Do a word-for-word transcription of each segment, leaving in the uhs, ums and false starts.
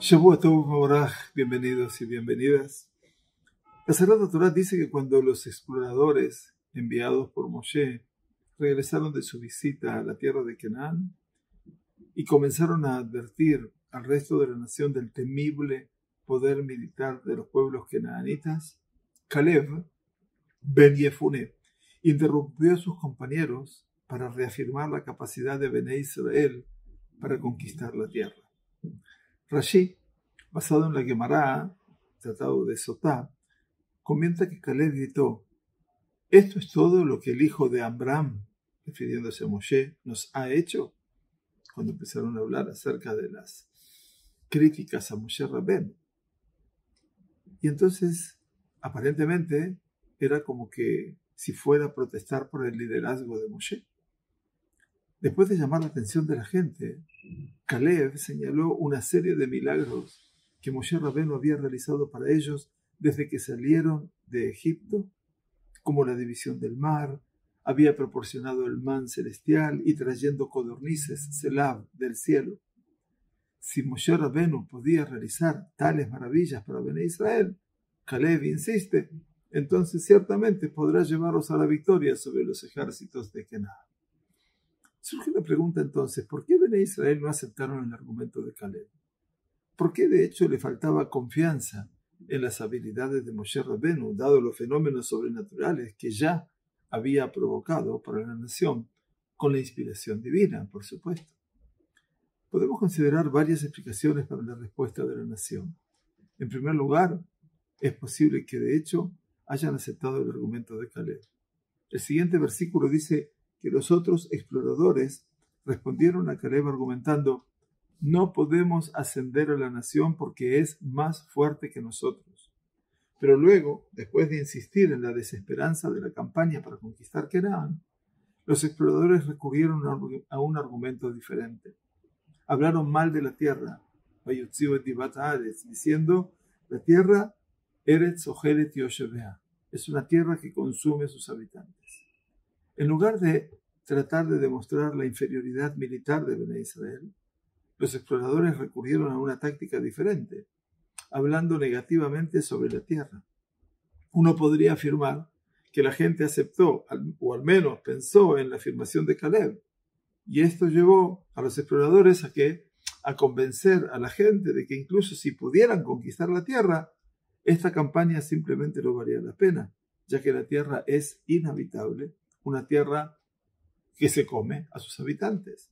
Shavua Tov Mevorach, bienvenidos y bienvenidas. La Sagrada Torá dice que cuando los exploradores enviados por Moshe regresaron de su visita a la tierra de Canaán y comenzaron a advertir al resto de la nación del temible poder militar de los pueblos canaanitas, Caleb ben Yefuné interrumpió a sus compañeros para reafirmar la capacidad de Bené Israel para conquistar la tierra. Rashi, basado en la Gemara, tratado de Sotá, comenta que Caleb gritó: ¿esto es todo lo que el hijo de Amram, refiriéndose a Moshe, nos ha hecho? Cuando empezaron a hablar acerca de las críticas a Moshe Rabén. Y entonces, aparentemente, era como que si fuera a protestar por el liderazgo de Moshe. Después de llamar la atención de la gente, Caleb señaló una serie de milagros que Moshe Rabbeinu había realizado para ellos desde que salieron de Egipto, como la división del mar, había proporcionado el man celestial y trayendo codornices, selab, del cielo. Si Moshe Rabbeinu podía realizar tales maravillas para Bené Israel, Caleb insiste, entonces ciertamente podrá llevarlos a la victoria sobre los ejércitos de Canaán. Surge la pregunta entonces, ¿por qué Bené Israel no aceptaron el argumento de Caleb? ¿Por qué de hecho le faltaba confianza en las habilidades de Moshe Rabbeinu, dado los fenómenos sobrenaturales que ya había provocado para la nación, con la inspiración divina, por supuesto? Podemos considerar varias explicaciones para la respuesta de la nación. En primer lugar, es posible que de hecho hayan aceptado el argumento de Caleb. El siguiente versículo dice que los otros exploradores respondieron a Caleb argumentando: no podemos ascender a la nación porque es más fuerte que nosotros. Pero luego, después de insistir en la desesperanza de la campaña para conquistar Canaán, los exploradores recurrieron a un argumento diferente. Hablaron mal de la tierra, diciendo: la tierra Eretz Ojelet Yoshevea, es una tierra que consume a sus habitantes. En lugar de tratar de demostrar la inferioridad militar de Bené Israel, los exploradores recurrieron a una táctica diferente, hablando negativamente sobre la tierra. Uno podría afirmar que la gente aceptó, o al menos pensó en la afirmación de Caleb, y esto llevó a los exploradores a, que, a convencer a la gente de que incluso si pudieran conquistar la tierra, esta campaña simplemente no valía la pena, ya que la tierra es inhabitable, una tierra que se come a sus habitantes.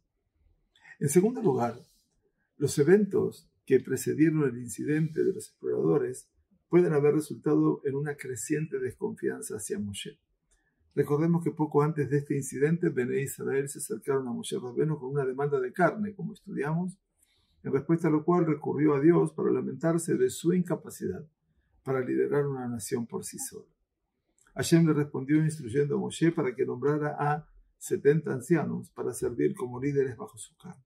En segundo lugar, los eventos que precedieron el incidente de los exploradores pueden haber resultado en una creciente desconfianza hacia Moshe. Recordemos que poco antes de este incidente, Bené Israel se acercaron a Moshe Rabbeinu con una demanda de carne, como estudiamos, en respuesta a lo cual recurrió a Dios para lamentarse de su incapacidad para liderar una nación por sí sola. Hashem le respondió instruyendo a Moshe para que nombrara a setenta ancianos para servir como líderes bajo su cargo.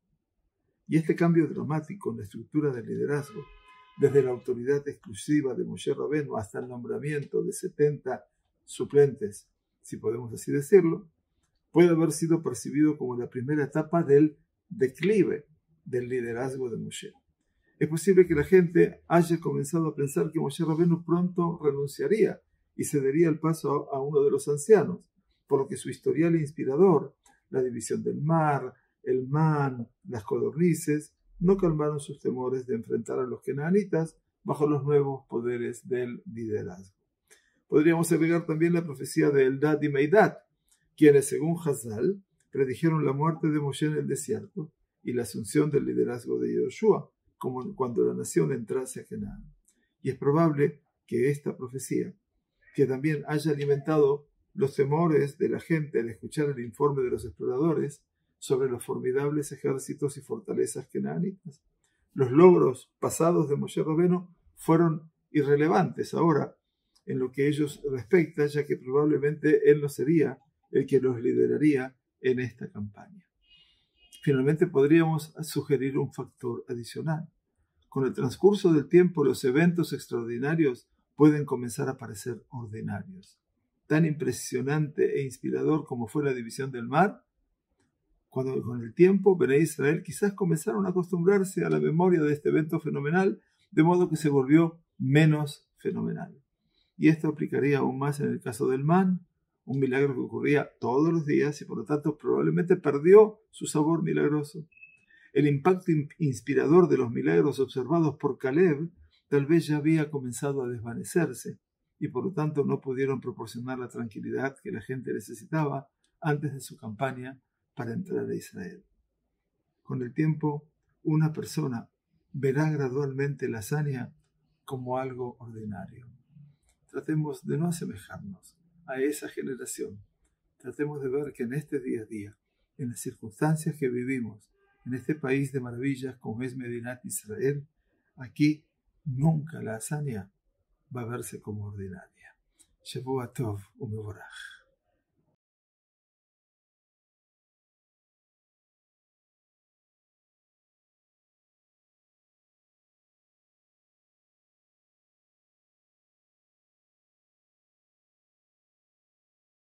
Y este cambio dramático en la estructura del liderazgo, desde la autoridad exclusiva de Moshe Rabbeinu hasta el nombramiento de setenta suplentes, si podemos así decirlo, puede haber sido percibido como la primera etapa del declive del liderazgo de Moshe. Es posible que la gente haya comenzado a pensar que Moshe Rabbeinu pronto renunciaría y cedería el paso a uno de los ancianos, por lo que su historial inspirador, la división del mar, el man, las codornices, no calmaron sus temores de enfrentar a los canaanitas bajo los nuevos poderes del liderazgo. Podríamos agregar también la profecía de Eldad y Meidad, quienes, según Hazal, predijeron la muerte de Moshe en el desierto y la asunción del liderazgo de Yoshua, como cuando la nación entrase a Canaán. Y es probable que esta profecía, que también haya alimentado los temores de la gente al escuchar el informe de los exploradores sobre los formidables ejércitos y fortalezas canaanitas. Los logros pasados de Moshe Rabbeinu fueron irrelevantes ahora en lo que ellos respecta, ya que probablemente él no sería el que los lideraría en esta campaña. Finalmente podríamos sugerir un factor adicional. Con el transcurso del tiempo, los eventos extraordinarios pueden comenzar a parecer ordinarios. Tan impresionante e inspirador como fue la división del mar, Cuando con el tiempo Bené Israel quizás comenzaron a acostumbrarse a la memoria de este evento fenomenal, de modo que se volvió menos fenomenal. Y esto aplicaría aún más en el caso del man, un milagro que ocurría todos los días y por lo tanto probablemente perdió su sabor milagroso. El impacto inspirador de los milagros observados por Caleb tal vez ya había comenzado a desvanecerse y por lo tanto no pudieron proporcionar la tranquilidad que la gente necesitaba antes de su campaña para entrar a Israel. Con el tiempo, una persona verá gradualmente la hazaña como algo ordinario. Tratemos de no asemejarnos a esa generación. Tratemos de ver que en este día a día, en las circunstancias que vivimos, en este país de maravillas como es Medinat Israel, aquí nunca la hazaña va a verse como ordinaria. Shavua Tov u'mevorach.